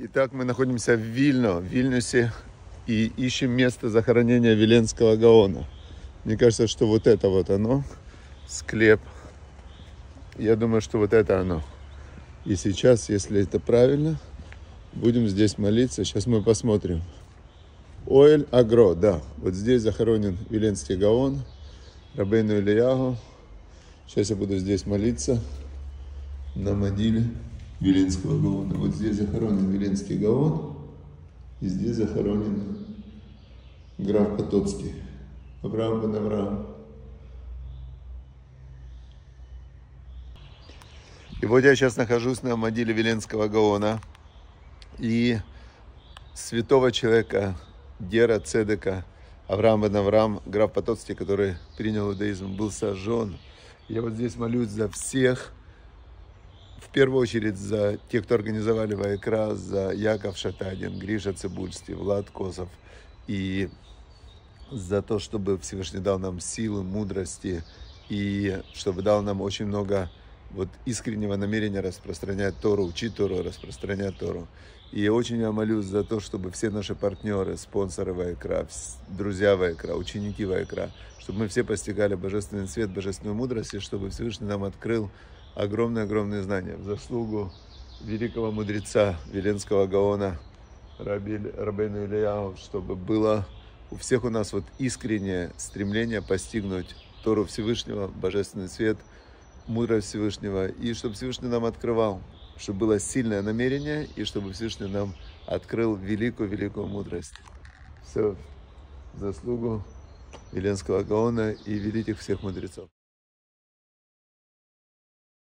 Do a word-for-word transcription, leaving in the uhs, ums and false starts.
Итак, мы находимся в Вильно, в Вильнюсе, и ищем место захоронения Виленского Гаона. Мне кажется, что вот это вот оно, склеп. Я думаю, что вот это оно. И сейчас, если это правильно, будем здесь молиться. Сейчас мы посмотрим. Оэль Агро, да. Вот здесь захоронен Виленский Гаон, Рабейну Элияху. Сейчас я буду здесь молиться на могиле Виленского Гаона. Вот здесь захоронен Виленский Гаон, и здесь захоронен граф Потоцкий, Авраам бен Авраам. И вот я сейчас нахожусь на могиле Виленского Гаона, и святого человека, Дера Цедека, Авраам бен Авраам, граф Потоцкий, который принял иудаизм, был сожжен. Я вот здесь молюсь за всех, в первую очередь за тех, кто организовали Вайкра, за Яков Шатадин, Гриша Цибульский, Влад Косов, и за то, чтобы Всевышний дал нам силы, мудрости, и чтобы дал нам очень много вот искреннего намерения распространять Тору, учить Тору, распространять Тору. И очень я молюсь за то, чтобы все наши партнеры, спонсоры Вайкра, друзья Вайкра, ученики Вайкра, чтобы мы все постигали божественный свет, божественную мудрость, и чтобы Всевышний нам открыл огромные-огромные знания в заслугу великого мудреца Виленского Гаона, Рабейну Элияху, чтобы было у всех у нас вот искреннее стремление постигнуть Тору Всевышнего, божественный свет, мудрость Всевышнего, и чтобы Всевышний нам открывал, чтобы было сильное намерение, и чтобы Всевышний нам открыл великую-великую мудрость. Все в заслугу Виленского Гаона и великих всех мудрецов.